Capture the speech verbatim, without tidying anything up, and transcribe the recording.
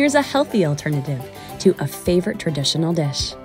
here's a healthy alternative to a favorite traditional dish.